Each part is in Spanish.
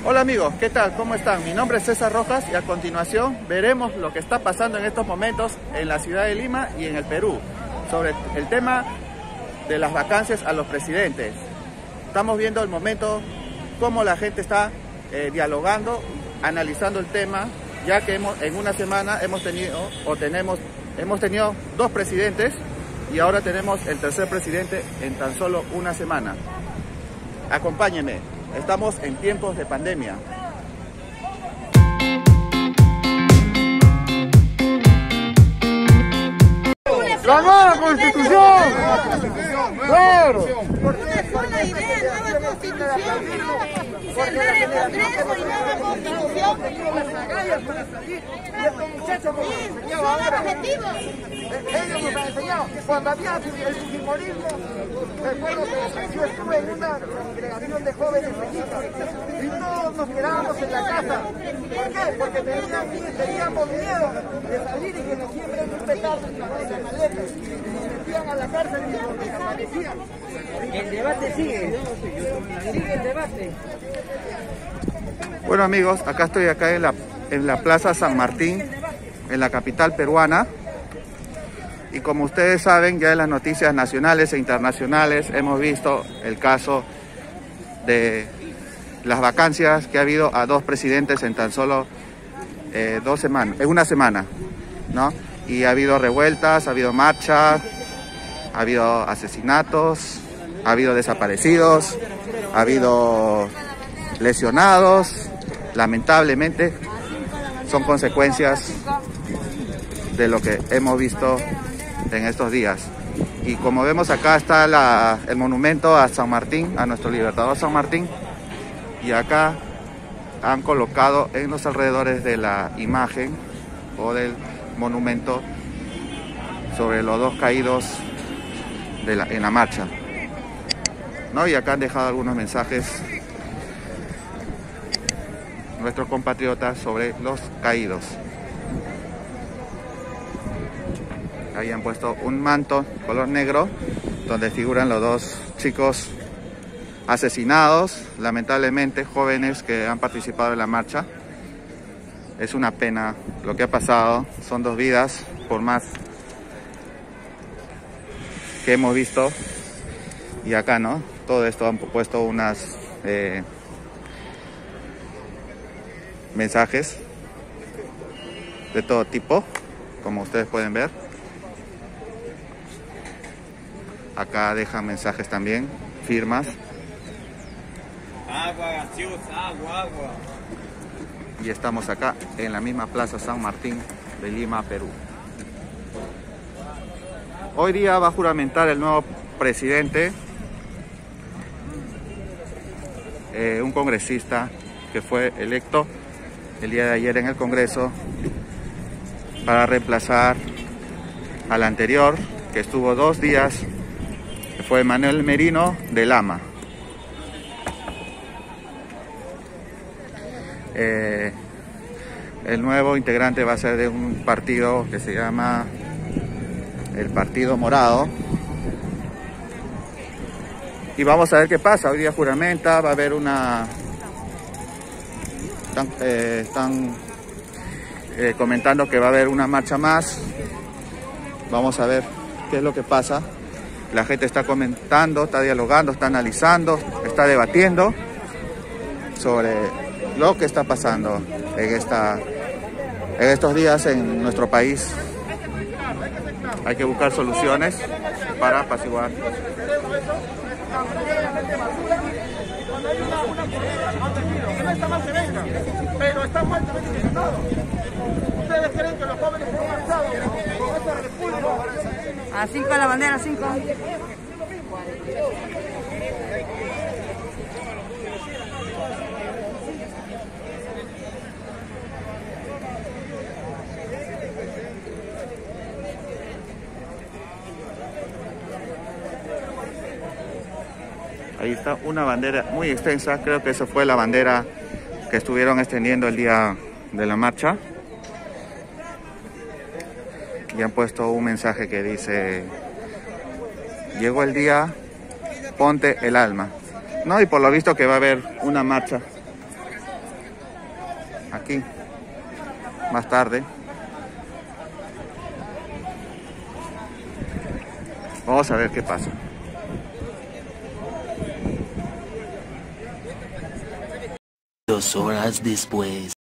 Hola amigos, ¿qué tal? ¿Cómo están? Mi nombre es César Rojas y a continuación veremos lo que está pasando en estos momentos en la ciudad de Lima y en el Perú sobre el tema de las vacancias a los presidentes. Estamos viendo el momento cómo la gente está dialogando, analizando el tema, ya que en una semana hemos tenido dos presidentes y ahora tenemos el tercer presidente en tan solo una semana. Acompáñenme, estamos en tiempos de pandemia. ¡La nueva Constitución! ¡Claro! Una idea, nueva Constitución, cerrar el Congreso y nueva Constitución. Son objetivos. Ellos nos han enseñado, cuando había el fujimorismo, recuerdo que yo estuve en una congregación de jóvenes mexicanos y todos nos quedábamos en la casa. ¿Por qué? Porque teníamos miedo de salir y que nos siembren un petardo en la maleta y nos metían a la cárcel y nos desaparecían. El debate sigue el debate. Bueno amigos, estoy en la Plaza San Martín, en la capital peruana. Y como ustedes saben, ya en las noticias nacionales e internacionales hemos visto el caso de las vacancias que ha habido a dos presidentes en tan solo una semana, ¿no? Y ha habido revueltas, ha habido marchas, ha habido asesinatos, ha habido desaparecidos, ha habido lesionados. Lamentablemente son consecuencias de lo que hemos visto en estos días. Y como vemos acá está el monumento a San Martín, a nuestro libertador San Martín, y acá han colocado en los alrededores de la imagen o del monumento sobre los dos caídos en la marcha, ¿no? Y acá han dejado algunos mensajes nuestros compatriotas sobre los caídos. Ahí han puesto un manto color negro donde figuran los dos chicos asesinados, lamentablemente jóvenes que han participado en la marcha. Es una pena lo que ha pasado, son dos vidas, por más que hemos visto. Y acá, ¿no? Todo esto han puesto unas mensajes de todo tipo, como ustedes pueden ver. Acá dejan mensajes también, firmas. Agua, gaseosa, agua. Y estamos acá en la misma Plaza San Martín de Lima, Perú. Hoy día va a juramentar el nuevo presidente, un congresista que fue electo el día de ayer en el Congreso para reemplazar al anterior, que estuvo 2 días, que fue Manuel Merino de Lama. El nuevo integrante va a ser de un partido que se llama el Partido Morado. Y vamos a ver qué pasa. Hoy día juramenta, va a haber están comentando que va a haber una marcha más. Vamos a ver qué es lo que pasa. La gente está comentando, está dialogando, está analizando, está debatiendo sobre lo que está pasando en estos días en nuestro país. Hay que buscar soluciones para apaciguar. Que no está mal que venga, pero está fuertemente intencionado. ¿Ustedes creen que los jóvenes se han marchado con esta repulsa? A 5 la bandera, 5. Ahí está una bandera muy extensa, creo que esa fue la bandera que estuvieron extendiendo el día de la marcha. Y han puesto un mensaje que dice: llegó el día, ponte el alma, ¿no? Y por lo visto que va a haber una marcha aquí más tarde. Vamos a ver qué pasa. Dos horas después.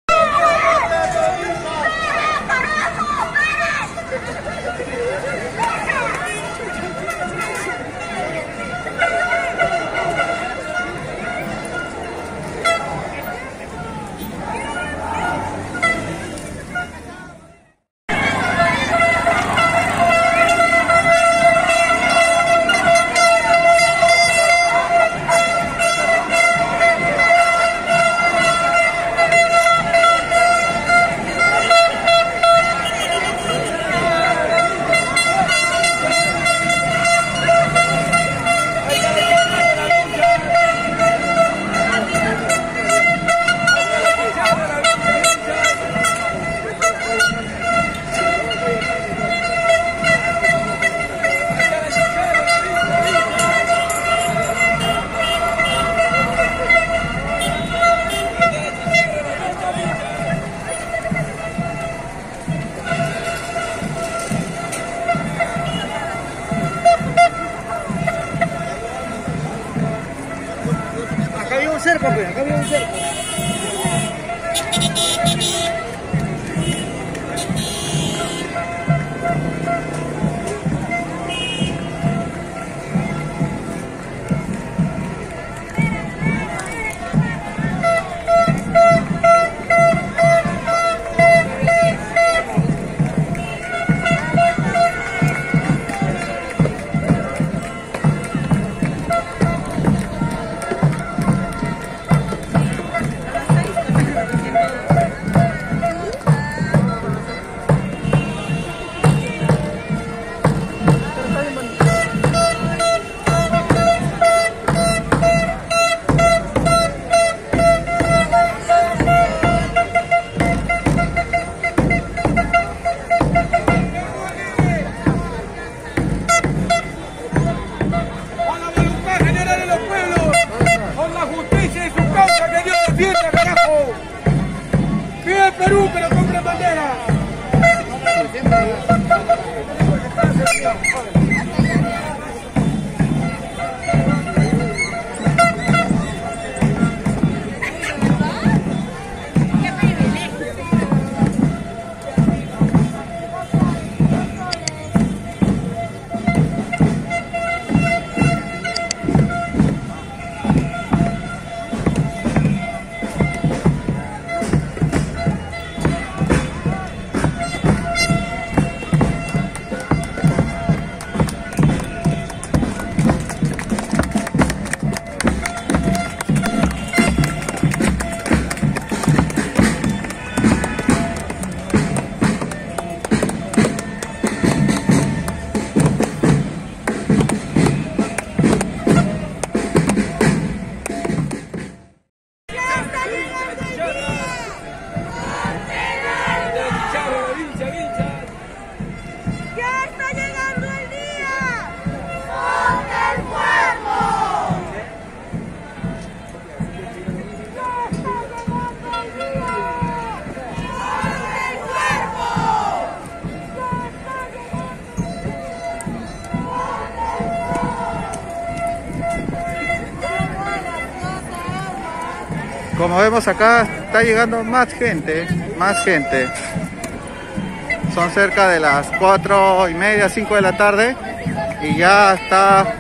Acá había un cerco, pues, acá había un cerco. Perú, pero compren bandera. Como vemos acá, está llegando más gente, más gente. Son cerca de las 4:30, 5 de la tarde y ya está,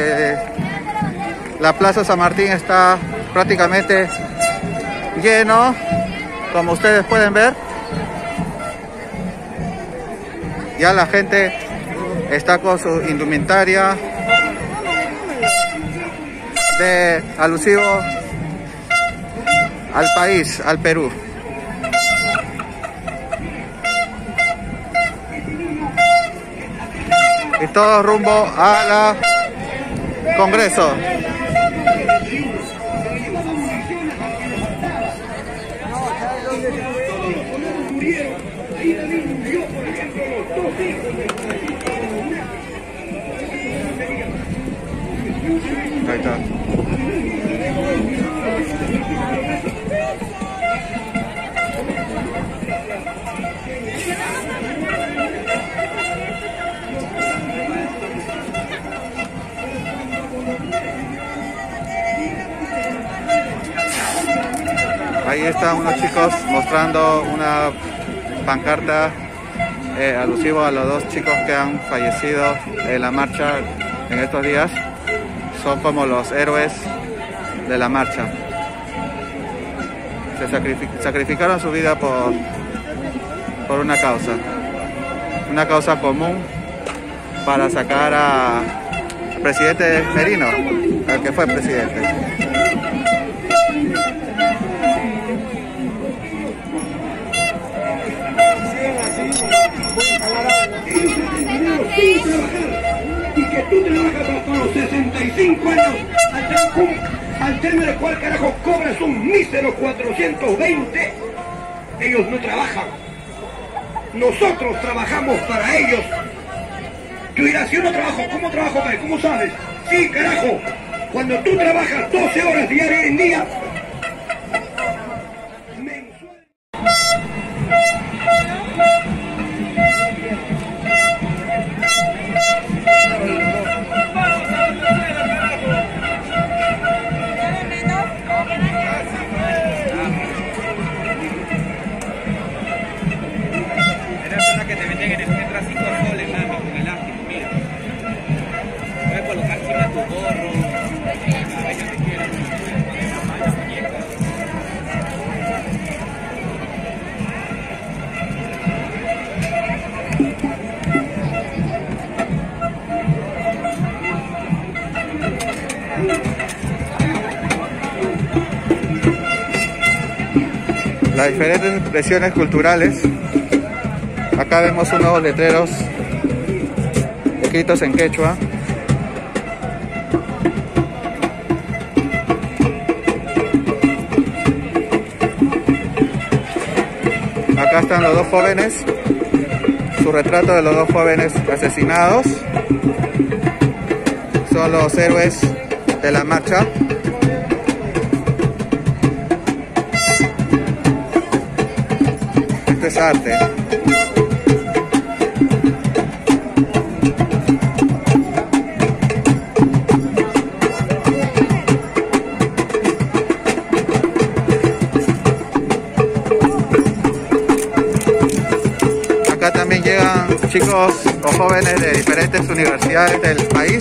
la Plaza San Martín está prácticamente lleno, como ustedes pueden ver. Ya la gente está con su indumentaria de alusivo al país, al Perú. Y todo rumbo a la Congreso. Ahí está. Ahí están unos chicos mostrando una pancarta alusivo a los dos chicos que han fallecido en la marcha en estos días. Son como los héroes de la marcha. Se sacrificaron su vida por una causa común, para sacar al presidente Merino, al que fue presidente. Y que tú trabajas hasta los 65 años, al término del cual carajo cobras un mísero 420, ellos no trabajan. Nosotros trabajamos para ellos. Tú dirás, yo no trabajo, ¿cómo trabajo para él? ¿Cómo sabes? Sí, carajo, cuando tú trabajas 12 horas diarias en día, las diferentes expresiones culturales. Acá vemos unos letreros escritos en quechua. Acá están los dos jóvenes, su retrato de los dos jóvenes asesinados. Son los héroes de la marcha. Esto es arte. Acá también llegan chicos o jóvenes de diferentes universidades del país.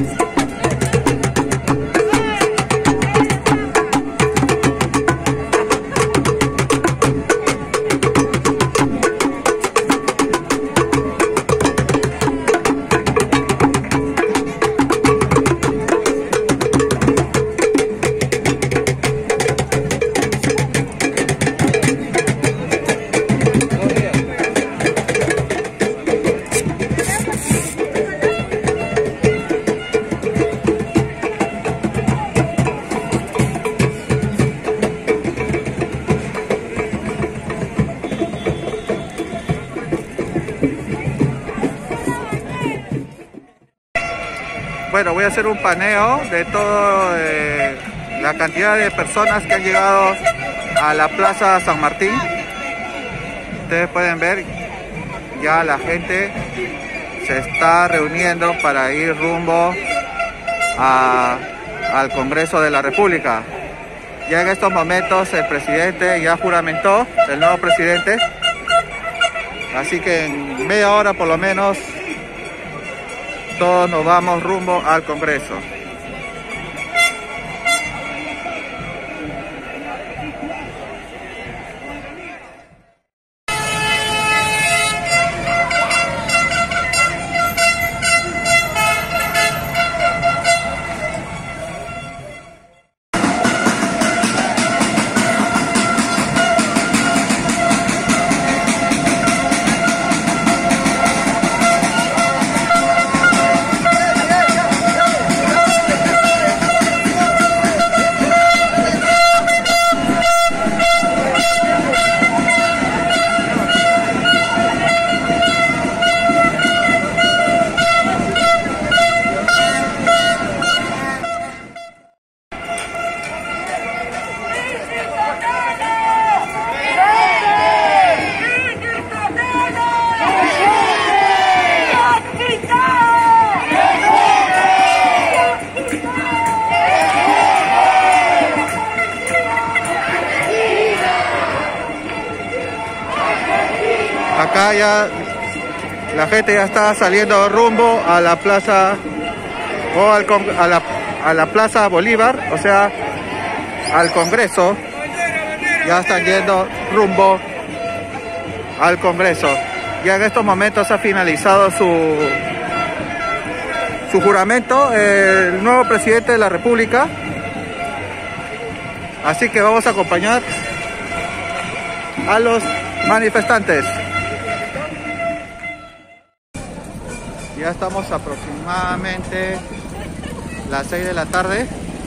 Bueno, voy a hacer un paneo de toda la cantidad de personas que han llegado a la Plaza San Martín. Ustedes pueden ver, ya la gente se está reuniendo para ir rumbo al Congreso de la República. Ya en estos momentos el presidente ya juramentó, el nuevo presidente. Así que en media hora por lo menos todos nos vamos rumbo al Congreso. Acá ya la gente ya está saliendo rumbo a la plaza o a la plaza Bolívar, o sea, al Congreso. Ya están yendo rumbo al Congreso. Ya en estos momentos ha finalizado su juramento el nuevo presidente de la República. Así que vamos a acompañar a los manifestantes. Ya estamos aproximadamente las 6 de la tarde.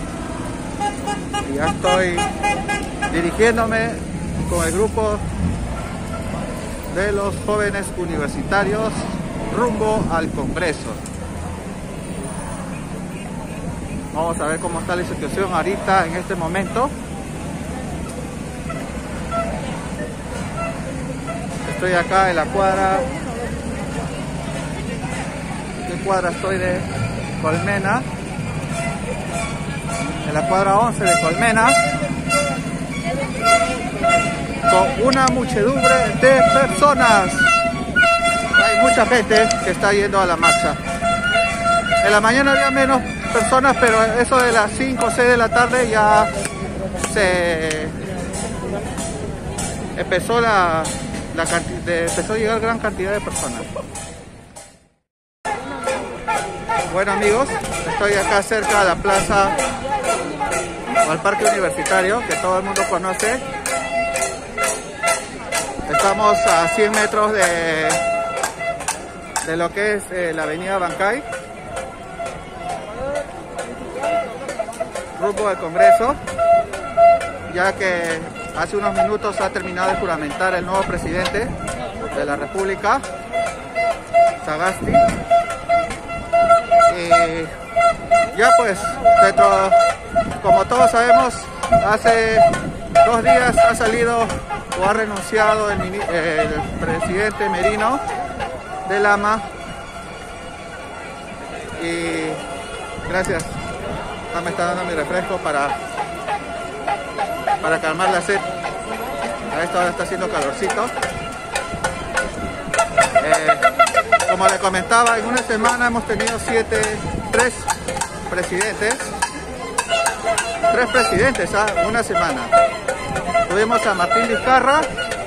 Y ya estoy dirigiéndome con el grupo de los jóvenes universitarios rumbo al Congreso. Vamos a ver cómo está la situación ahorita en este momento. Estoy acá en la cuadra. ¿Qué cuadra estoy? De Colmena. En la cuadra 11 de Colmena. Con una muchedumbre de personas. Hay mucha gente que está yendo a la marcha. En la mañana había menos personas, pero eso de las 5 o 6 de la tarde ya se empezó empezó a llegar gran cantidad de personas. Bueno amigos, estoy acá cerca de la plaza o al parque universitario que todo el mundo conoce. Estamos a 100 metros de lo que es la avenida Bancay, rumbo al Congreso, ya que hace unos minutos ha terminado de juramentar el nuevo presidente de la República, Sagasti. Y ya pues, como todos sabemos, hace 2 días ha salido o ha renunciado el presidente Merino de Lama. Y gracias. Me está dando mi refresco para calmar la sed. A esta hora está haciendo calorcito. Como le comentaba, en una semana hemos tenido 3 presidentes. 3 presidentes, una semana. Tuvimos a Martín Vizcarra,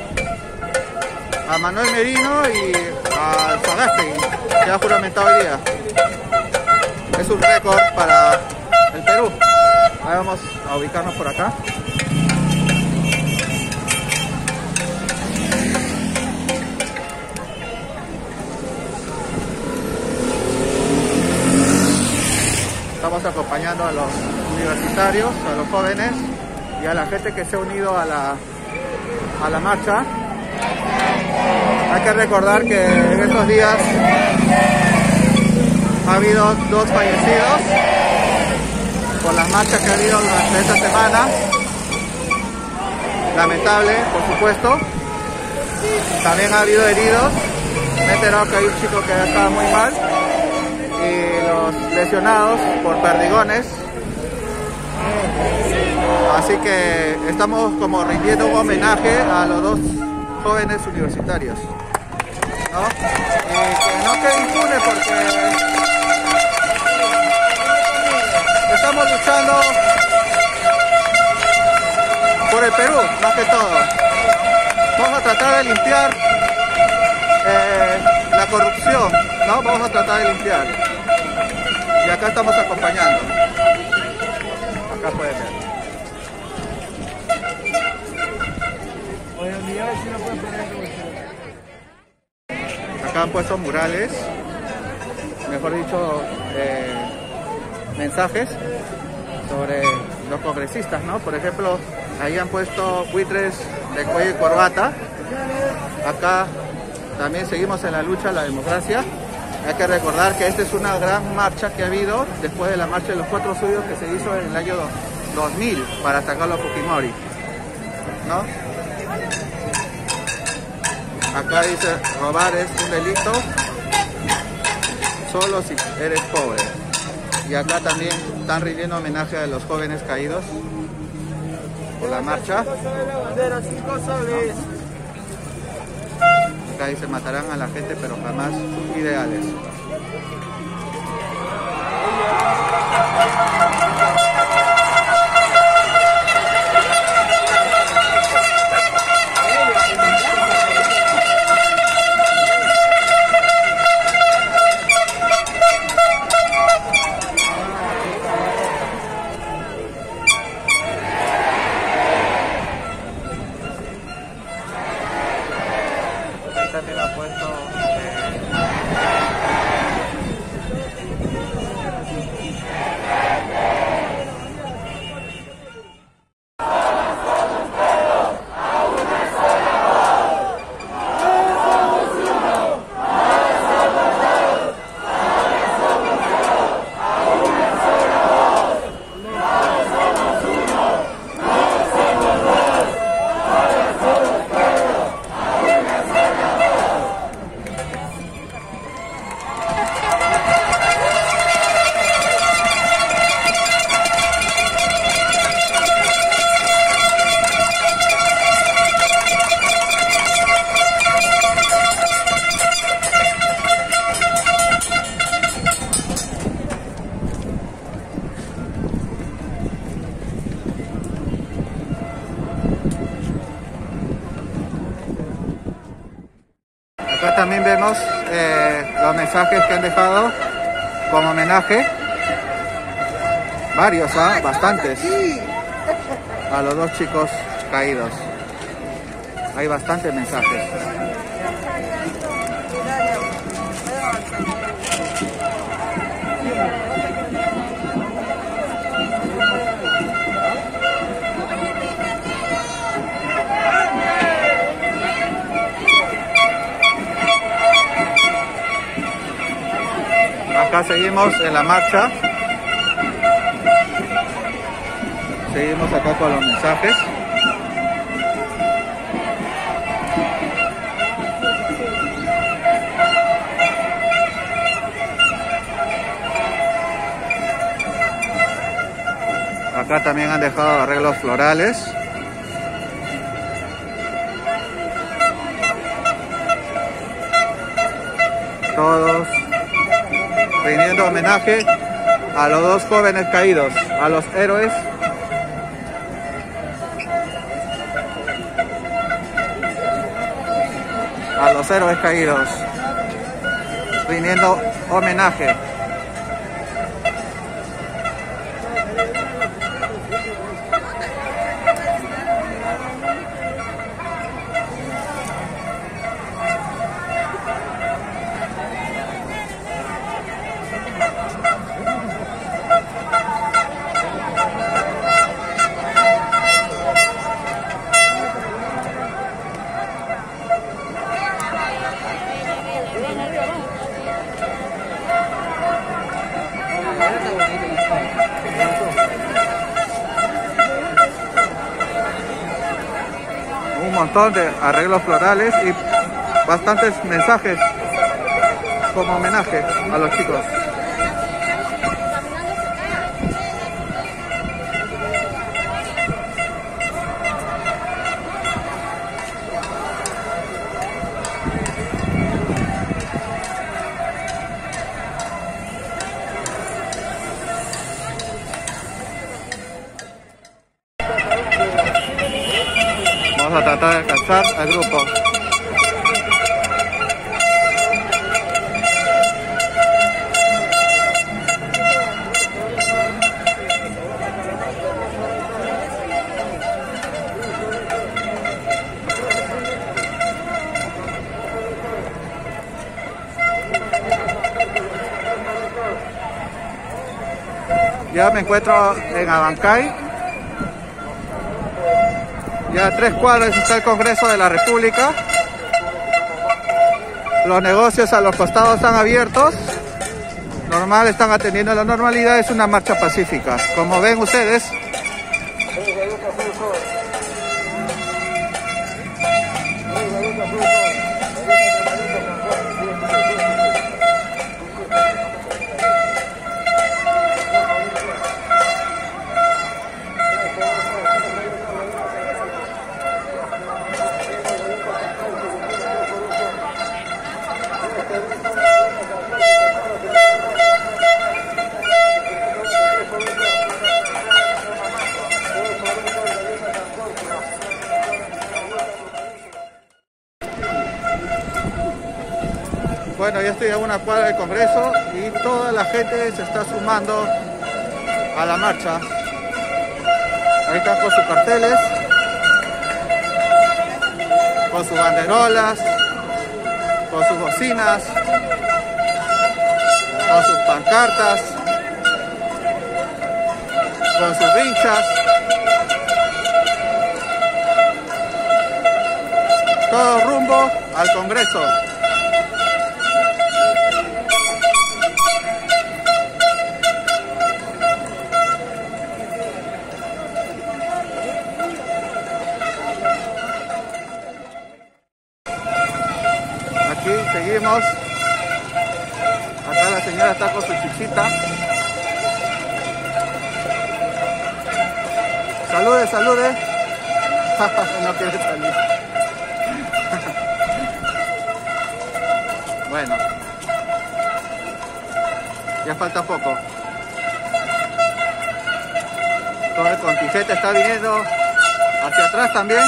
a Manuel Merino y a Sagasti, que ha juramentado hoy día. Es un récord para el Perú. Ahí vamos a ubicarnos por acá. Estamos acompañando a los universitarios, a los jóvenes y a la gente que se ha unido a la marcha. Hay que recordar que en estos días ha habido 2 fallecidos por las marchas que ha habido durante esta semana. Lamentable, por supuesto. También ha habido heridos. Me he enterado que hay un chico que estaba muy mal. Y los lesionados por perdigones. Así que estamos como rindiendo un homenaje a los 2 jóvenes universitarios, ¿no? Y que no quede impune porque estamos luchando por el Perú, más que todo. Vamos a tratar de limpiar la corrupción, ¿no? Vamos a tratar de limpiar. Y acá estamos acompañando. Acá pueden ver. Acá han puesto murales, mejor dicho, mensajes sobre los congresistas, ¿no? Por ejemplo, ahí han puesto buitres de cuello y corbata. Acá también seguimos en la lucha a la democracia. Hay que recordar que esta es una gran marcha que ha habido después de la marcha de los 4 suyos que se hizo en el año 2000 para sacarlo a Fujimori, ¿no? Acá dice, robar es un delito solo si eres pobre. Y acá también están rindiendo homenaje a los jóvenes caídos por la marcha. acá dice, matarán a la gente, pero jamás sus ideales. También ha puesto acá también vemos los mensajes que han dejado como homenaje. Varios, bastantes. A los dos chicos caídos. Hay bastantes mensajes. Acá seguimos en la marcha. Seguimos acá con los mensajes. Acá también han dejado arreglos florales. Todos rindiendo homenaje a los dos jóvenes caídos, a los héroes. A los héroes caídos, rindiendo homenaje. Un montón de arreglos florales y bastantes mensajes como homenaje a los chicos. Vamos a tratar de alcanzar al grupo. Ya me encuentro en Abancay. Ya a 3 cuadras está el Congreso de la República. Los negocios a los costados están abiertos. Normal, están atendiendo a la normalidad. Es una marcha pacífica. Como ven ustedes. Bueno, ya estoy a una cuadra del Congreso y toda la gente se está sumando a la marcha. Ahí están con sus carteles, con sus banderolas, con sus bocinas, con sus pancartas, con sus vinchas. Todo rumbo al Congreso. Aquí seguimos. Acá la señora está con su chichita. Salude, salude. No quiere salir. Bueno, ya falta poco. Todo el contingente está viniendo hacia atrás también.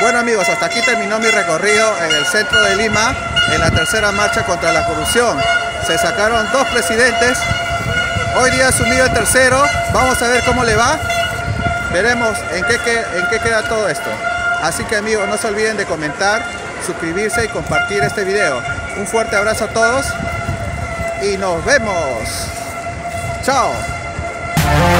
Bueno amigos, hasta aquí terminó mi recorrido en el centro de Lima, en la tercera marcha contra la corrupción. Se sacaron 2 presidentes, hoy día asumió el tercero, vamos a ver cómo le va, veremos en qué queda todo esto. Así que amigos, no se olviden de comentar, suscribirse y compartir este video. Un fuerte abrazo a todos y nos vemos. Chao.